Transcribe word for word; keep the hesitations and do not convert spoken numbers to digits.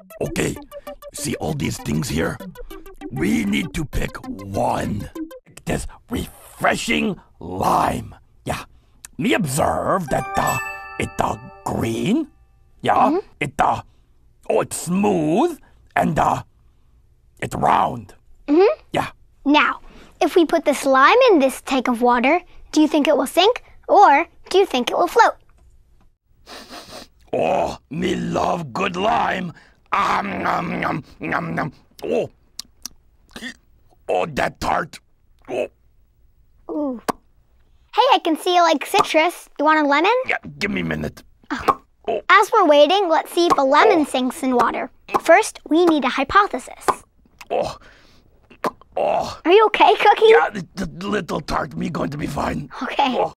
Okay, see all these things here? We need to pick one. This refreshing lime. Yeah. Me observe that uh, it uh, green. Yeah. Mm-hmm. It uh, oh, it's smooth and uh, it's round. Mm-hmm. Yeah. Now, if we put this lime in this tank of water, do you think it will sink or do you think it will float? Oh, me love good lime. Um, nom, nom, nom, nom. Oh, oh, that tart. Oh. Ooh. Hey, I can see you like citrus. You want a lemon? Yeah, give me a minute. Oh. Oh. As we're waiting, let's see if a lemon oh. sinks in water. First, we need a hypothesis. Oh. Oh. Are you okay, Cookie? Yeah, the, the little tart me going to be fine. Okay. Oh.